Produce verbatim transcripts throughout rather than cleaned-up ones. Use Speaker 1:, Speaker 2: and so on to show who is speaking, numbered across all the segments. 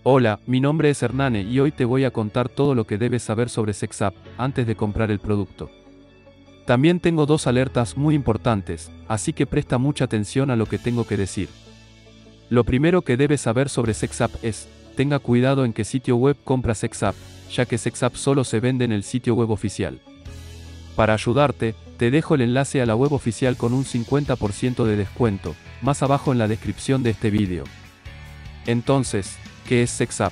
Speaker 1: Hola, mi nombre es Hernane y hoy te voy a contar todo lo que debes saber sobre SexApp antes de comprar el producto. También tengo dos alertas muy importantes, así que presta mucha atención a lo que tengo que decir. Lo primero que debes saber sobre SexApp es, tenga cuidado en qué sitio web compra SexApp, ya que SexApp solo se vende en el sitio web oficial. Para ayudarte, te dejo el enlace a la web oficial con un cincuenta por ciento de descuento, más abajo en la descripción de este vídeo. Entonces, ¿qué es SexApp?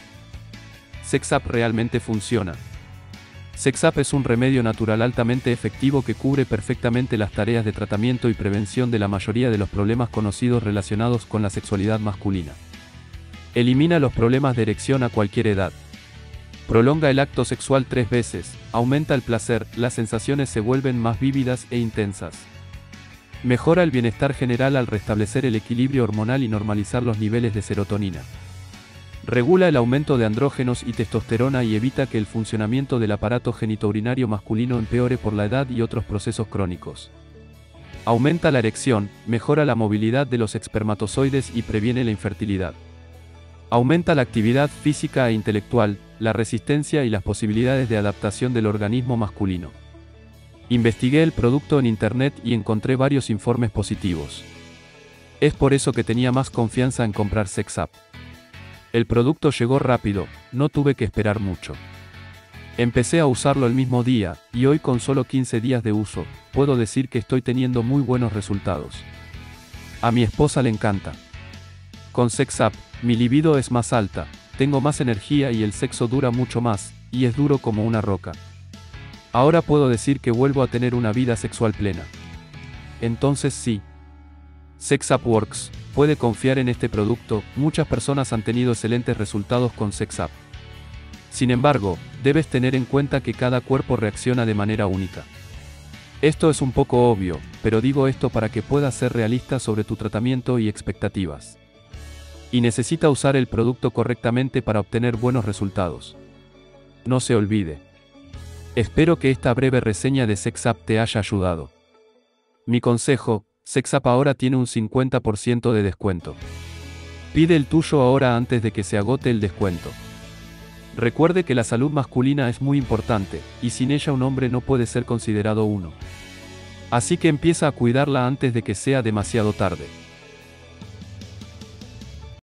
Speaker 1: SexApp realmente funciona. SexApp es un remedio natural altamente efectivo que cubre perfectamente las tareas de tratamiento y prevención de la mayoría de los problemas conocidos relacionados con la sexualidad masculina. Elimina los problemas de erección a cualquier edad. Prolonga el acto sexual tres veces, aumenta el placer, las sensaciones se vuelven más vívidas e intensas. Mejora el bienestar general al restablecer el equilibrio hormonal y normalizar los niveles de serotonina. Regula el aumento de andrógenos y testosterona y evita que el funcionamiento del aparato genitourinario masculino empeore por la edad y otros procesos crónicos. Aumenta la erección, mejora la movilidad de los espermatozoides y previene la infertilidad. Aumenta la actividad física e intelectual, la resistencia y las posibilidades de adaptación del organismo masculino. Investigué el producto en internet y encontré varios informes positivos. Es por eso que tenía más confianza en comprar SexApp. El producto llegó rápido, no tuve que esperar mucho. Empecé a usarlo el mismo día, y hoy con solo quince días de uso, puedo decir que estoy teniendo muy buenos resultados. A mi esposa le encanta. Con SexApp, mi libido es más alta, tengo más energía y el sexo dura mucho más, y es duro como una roca. Ahora puedo decir que vuelvo a tener una vida sexual plena. Entonces sí. SexApp Works. Puede confiar en este producto, muchas personas han tenido excelentes resultados con SexApp. Sin embargo, debes tener en cuenta que cada cuerpo reacciona de manera única. Esto es un poco obvio, pero digo esto para que puedas ser realista sobre tu tratamiento y expectativas. Y necesita usar el producto correctamente para obtener buenos resultados. No se olvide. Espero que esta breve reseña de SexApp te haya ayudado. Mi consejo: SexApp ahora tiene un cincuenta por ciento de descuento. Pide el tuyo ahora antes de que se agote el descuento. Recuerde que la salud masculina es muy importante, y sin ella un hombre no puede ser considerado uno. Así que empieza a cuidarla antes de que sea demasiado tarde.